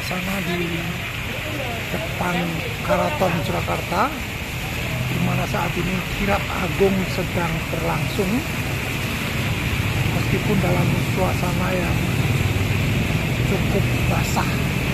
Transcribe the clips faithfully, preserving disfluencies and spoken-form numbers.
suasana di depan Karaton Surakarta, di mana saat ini kirap agung sedang berlangsung, meskipun dalam suasana yang cukup basah.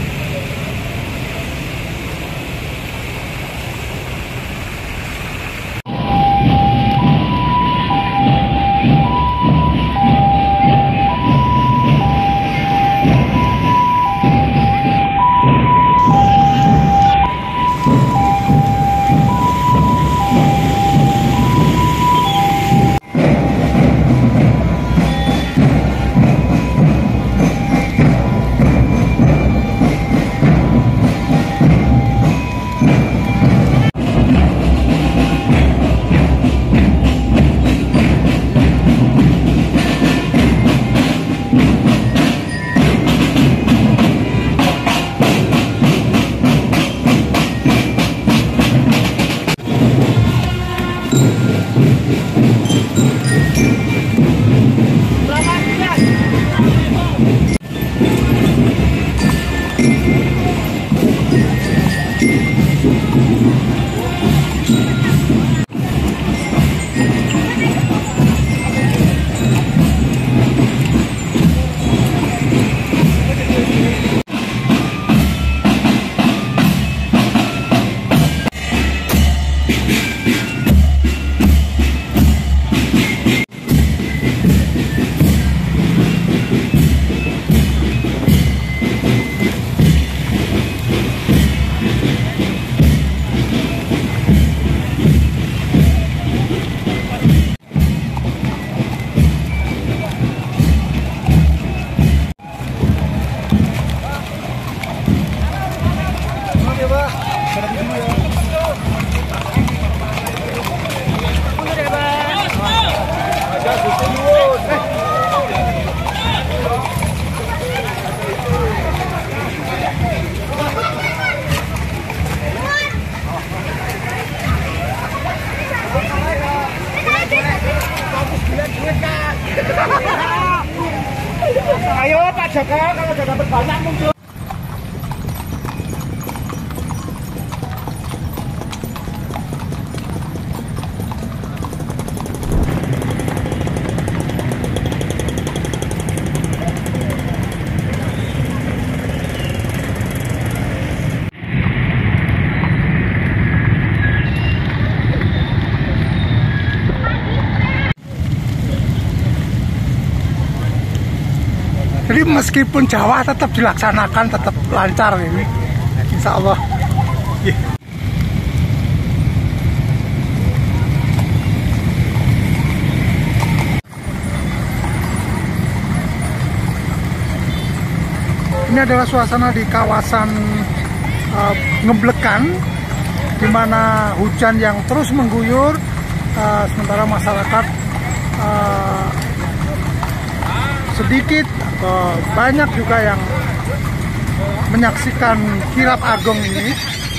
Ayo Pak Joko, kalau udah dapat banyak muncul. Jadi meskipun Jawa tetap dilaksanakan, tetap lancar ini, insya Allah. Yeah. Ini adalah suasana di kawasan uh, Ngeblekan, di mana hujan yang terus mengguyur, uh, sementara masyarakat uh, sedikit atau banyak juga yang menyaksikan kirap agung ini.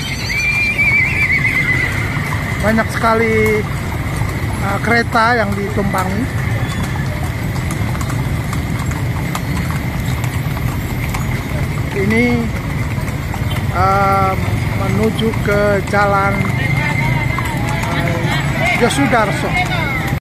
Banyak sekali uh, kereta yang ditumpangi. Ini uh, menuju ke jalan uh, Yosudarso.